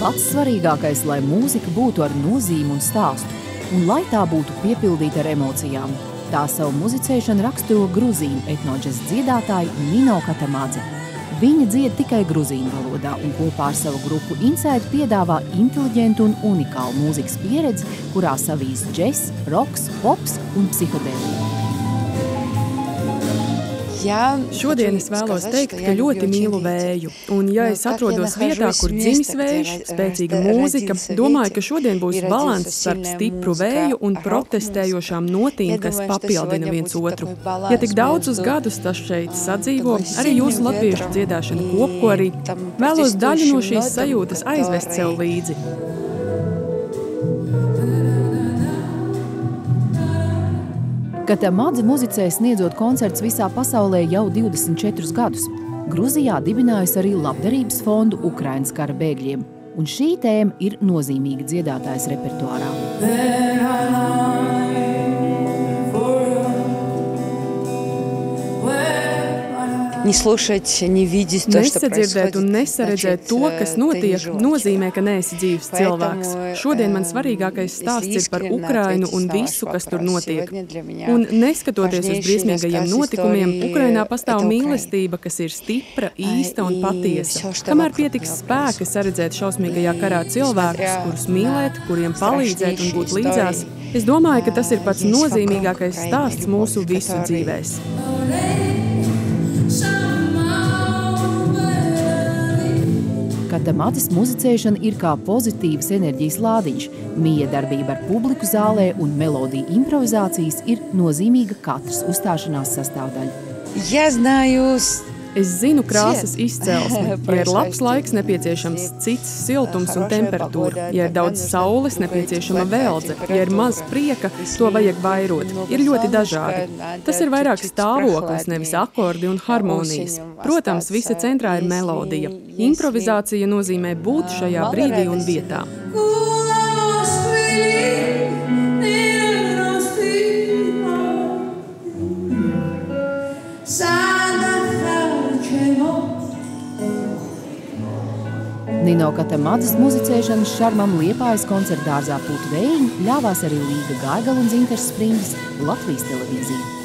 Pats svarīgākais, lai mūzika būtu ar nozīmi un stāstu, un lai tā būtu piepildīta ar emocijām. Tā savu muzicēšanu raksturo gruzīnu etnoģes dziedātāja Nino Katamadze. Viņa dzied tikai gruzīnu valodā un kopā ar savu grupu Inside piedāvā inteliģentu un unikālu mūzikas pieredzi, kurā savijas džess, roks, pops un psihodēlija. Šodien es vēlos teikt, ka ļoti mīlu vēju, un ja es atrodos vietā, kur dzimis vējš, spēcīga mūzika, domāju, ka šodien būs balanss starp stipru vēju un protestējošām notīm, kas papildina viens otru. Ja tik daudzus gadus tas šeit sadzīvo, arī jūsu latviešu dziedāšana kopkorī, vēlos daļu no šīs sajūtas aizvest sev līdzi. Katamadze muzicē sniedzot koncerts visā pasaulē jau 24 gadus. Gruzijā dibinājusi arī labdarības fondu Ukrainas kara bēgļiem, un šī tēma ir nozīmīga dziedātājas repertuārā. Nesadzirdēt un nesaredzēt to, kas notiek, nozīmē, ka neesi dzīves cilvēks. Šodien man svarīgākais stāsts ir par Ukrainu un visu, kas tur notiek. Un neskatoties uz briesmīgajiem notikumiem, Ukrainā pastāv mīlestība, kas ir stipra, īsta un patiesa. Kamēr pietiks spēka saredzēt šausmīgajā karā cilvēkus, kurus mīlēt, kuriem palīdzēt un būt līdzās, es domāju, ka tas ir pats nozīmīgākais stāsts mūsu visu dzīvēs. Katamadzes muzicēšana ir kā pozitīvas enerģijas lādiņš, miedarbība ar publiku zālē un melodiju improvizācijas ir nozīmīga katras uzstāšanās sastāvdaļa. Es zinu krāsas izcelsmi. Ja ir labs laiks, nepieciešams cits siltums un temperatūra. Ja ir daudz saules, nepieciešama vēldze. Ja ir maz prieka, to vajag vairot. Ir ļoti dažādi. Tas ir vairāk stāvoklis, nevis akordi un harmonijas. Protams, visa centrā ir melodija. Improvizācija nozīmē būt šajā brīdī un vietā. Nino Katamadzes muzicēšanas šarmam Liepājas koncertdārzā Putu vējiņu ļāvās arī Līga Gaigala un Dzintars Sprindis, Latvijas televīzija.